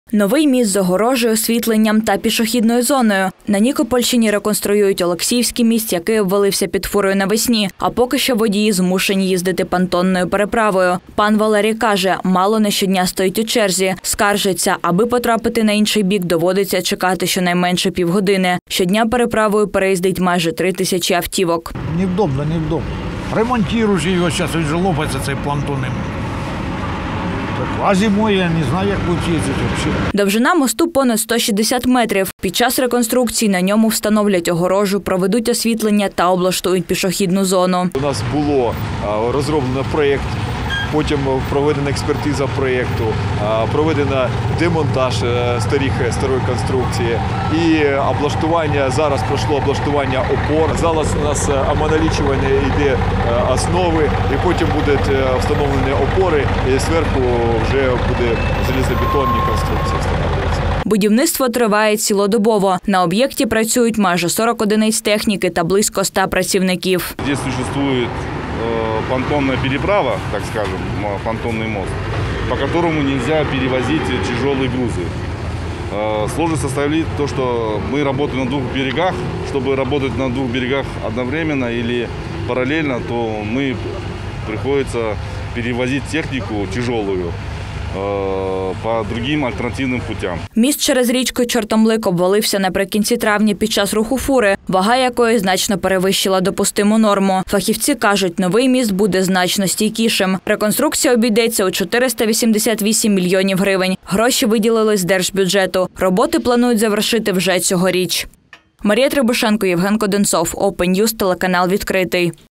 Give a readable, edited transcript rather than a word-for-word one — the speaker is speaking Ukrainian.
Новий міст з огорожею, освітленням та пішохідною зоною. На Нікопольщині реконструюють Олексіївський міст, який обвалився під фурою навесні. А поки що водії змушені їздити понтонною переправою. Пан Валерій каже, мало не щодня стоїть у черзі. Скаржиться, аби потрапити на інший бік, доводиться чекати щонайменше півгодини. Щодня переправою переїздить майже 3000 автівок. Невдобно. Ремонтують його зараз, він же лопається цей понтон. А зимою я не знаю, як будуть їздити взагалі. Довжина мосту понад 160 метрів. Під час реконструкції на ньому встановлять огорожу, проведуть освітлення та облаштують пішохідну зону. У нас було розроблено проєкт, потім проведена експертиза проєкту, проведено демонтаж старої конструкції і облаштування, зараз пройшло облаштування опор. Зараз у нас омоналічування йде основи, і потім будуть встановлені опори, і зверху вже буде залізобетонні конструкції встановлюватися. Будівництво триває цілодобово. На об'єкті працюють майже 40 одиниць техніки та близько 100 працівників. Тут существує понтонная переправа, так скажем, понтонный мост, по которому нельзя перевозить тяжелые грузы. Сложность составляет то, что мы работаем на двух берегах. Чтобы работать на двух берегах одновременно или параллельно, то приходится перевозить технику тяжелую по другим альтернативним путям. Міст через річку Чортомлик обвалився наприкінці травня під час руху фури, вага якої значно перевищила допустиму норму. Фахівці кажуть, новий міст буде значно стійкішим. Реконструкція обійдеться у 488 мільйонів гривень. Гроші виділили з держбюджету. Роботи планують завершити вже цьогоріч. Марія Требушенко, Євген Коденцов, Open News, телеканал «Відкритий».